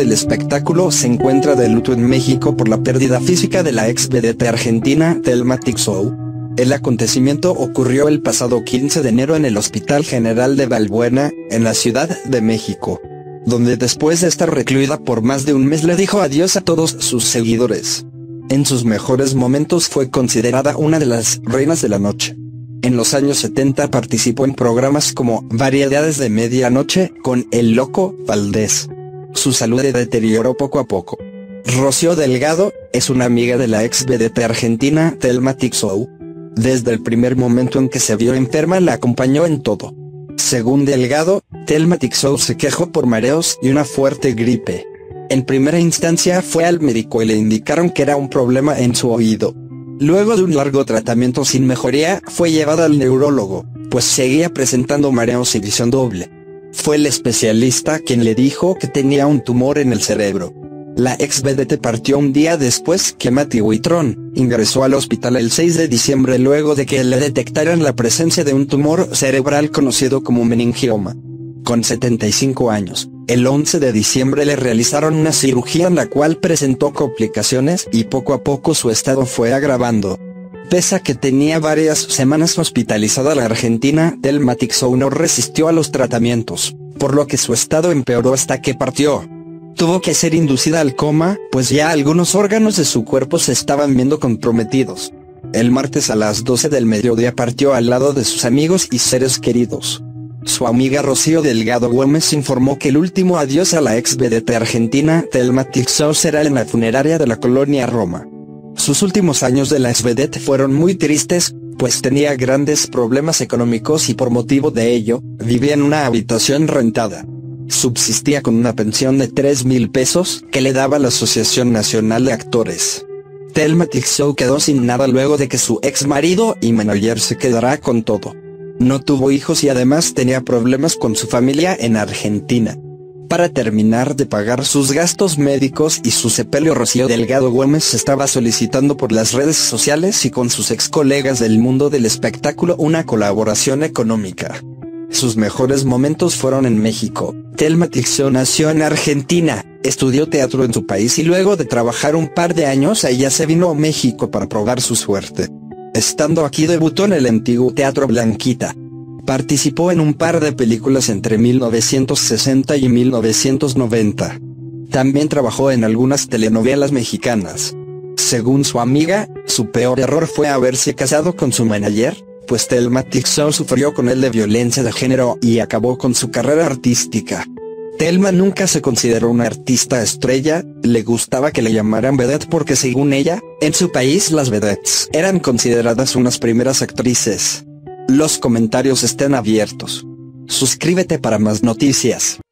del espectáculo se encuentra de luto en México por la pérdida física de la ex vedette argentina Thelma Tixou. El acontecimiento ocurrió el pasado 15 de enero en el Hospital General de Balbuena, en la Ciudad de México, donde después de estar recluida por más de un mes le dijo adiós a todos sus seguidores. En sus mejores momentos fue considerada una de las reinas de la noche. En los años 70 participó en programas como Variedades de Medianoche con El Loco Valdés. Su salud se deterioró poco a poco. Rocío Delgado es una amiga de la ex vedette argentina Thelma Tixou. Desde el primer momento en que se vio enferma la acompañó en todo. Según Delgado, Thelma Tixou se quejó por mareos y una fuerte gripe. En primera instancia fue al médico y le indicaron que era un problema en su oído. Luego de un largo tratamiento sin mejoría, fue llevada al neurólogo, pues seguía presentando mareos y visión doble. Fue el especialista quien le dijo que tenía un tumor en el cerebro. La ex vedette partió un día después que Mati Huitrón ingresó al hospital el 6 de diciembre luego de que le detectaran la presencia de un tumor cerebral conocido como meningioma. Con 75 años, el 11 de diciembre le realizaron una cirugía en la cual presentó complicaciones y poco a poco su estado fue agravando. Pese a que tenía varias semanas hospitalizada la argentina, Thelma Tixou no resistió a los tratamientos, por lo que su estado empeoró hasta que partió. Tuvo que ser inducida al coma, pues ya algunos órganos de su cuerpo se estaban viendo comprometidos. El martes a las 12 del mediodía partió al lado de sus amigos y seres queridos. Su amiga Rocío Delgado Gómez informó que el último adiós a la ex vedette argentina Thelma Tixou será en la funeraria de la colonia Roma. Sus últimos años de la ex vedette fueron muy tristes, pues tenía grandes problemas económicos y por motivo de ello, vivía en una habitación rentada. Subsistía con una pensión de 3,000 pesos que le daba la Asociación Nacional de Actores. Thelma Tixou quedó sin nada luego de que su ex marido y manager se quedara con todo. No tuvo hijos y además tenía problemas con su familia en Argentina. Para terminar de pagar sus gastos médicos y su sepelio, Rocío Delgado Gómez estaba solicitando por las redes sociales y con sus ex colegas del mundo del espectáculo una colaboración económica. Sus mejores momentos fueron en México. Thelma Tixou nació en Argentina, estudió teatro en su país y luego de trabajar un par de años ella se vino a México para probar su suerte. Estando aquí debutó en el antiguo Teatro Blanquita. Participó en un par de películas entre 1960 y 1990. También trabajó en algunas telenovelas mexicanas. Según su amiga, su peor error fue haberse casado con su manager, pues Thelma Tixou sufrió con él de violencia de género y acabó con su carrera artística. Thelma nunca se consideró una artista estrella, le gustaba que le llamaran vedette porque según ella, en su país las vedettes eran consideradas unas primeras actrices. Los comentarios están abiertos. Suscríbete para más noticias.